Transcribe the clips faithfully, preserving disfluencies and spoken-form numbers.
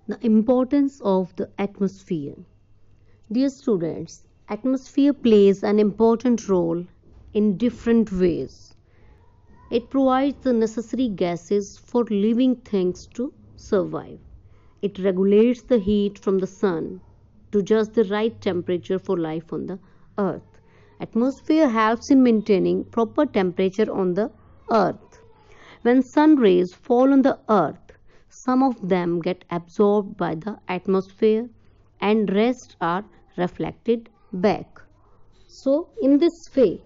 The importance of the atmosphere. Dear students, atmosphere plays an important role in different ways. It provides the necessary gases for living things to survive. It regulates the heat from the sun to just the right temperature for life on the earth. Atmosphere helps in maintaining proper temperature on the earth. When sun rays fall on the earth, some of them get absorbed by the atmosphere and rest are reflected back. So in this way,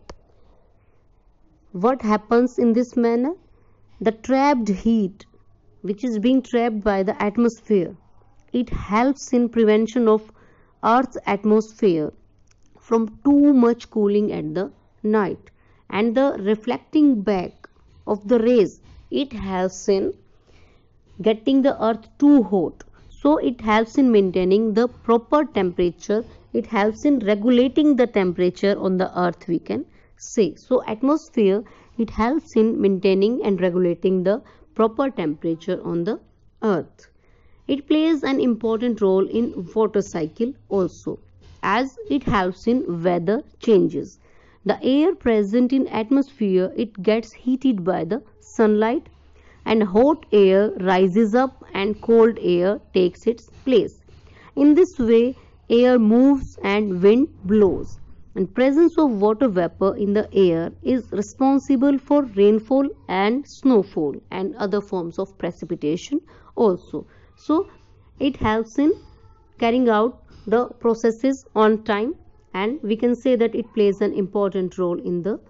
what happens in this manner? The trapped heat which is being trapped by the atmosphere, it helps in prevention of Earth's atmosphere from too much cooling at the night, and the reflecting back of the rays, it helps in getting the earth too hot. So it helps in maintaining the proper temperature. It helps in regulating the temperature on the earth, we can say. So atmosphere, it helps in maintaining and regulating the proper temperature on the earth. It plays an important role in water cycle also, as it helps in weather changes. The air present in atmosphere, it gets heated by the sunlight, and hot air rises up and cold air takes its place. In this way, air moves and wind blows. And presence of water vapor in the air is responsible for rainfall and snowfall and other forms of precipitation also. So it helps in carrying out the processes on time, and we can say that it plays an important role in the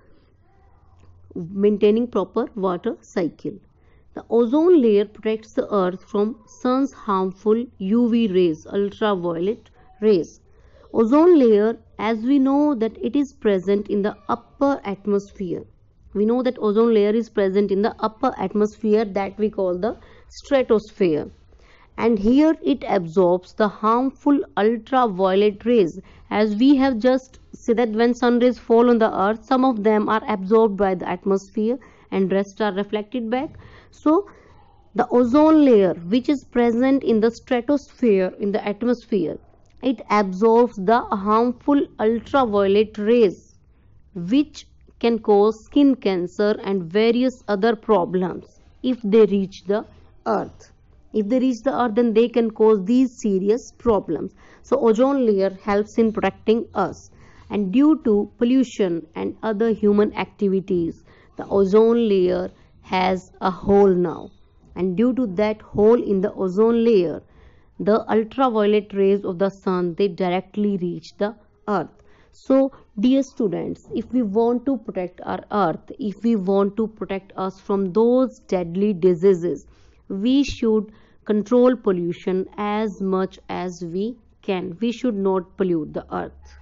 maintaining proper water cycle. The ozone layer protects the earth from sun's harmful U V rays, ultraviolet rays. Ozone layer, as we know that it is present in the upper atmosphere. We know that ozone layer is present in the upper atmosphere that we call the stratosphere. And here it absorbs the harmful ultraviolet rays. As we have just said that when sun rays fall on the earth, some of them are absorbed by the atmosphere and rest are reflected back. So the ozone layer, which is present in the stratosphere, in the atmosphere, it absorbs the harmful ultraviolet rays which can cause skin cancer and various other problems if they reach the earth. If they reach the earth, then they can cause these serious problems. So ozone layer helps in protecting us, and due to pollution and other human activities, the ozone layer has a hole now, and due to that hole in the ozone layer, the ultraviolet rays of the sun, they directly reach the earth. So dear students, if we want to protect our earth, if we want to protect us from those deadly diseases, we should control pollution as much as we can. We should not pollute the earth.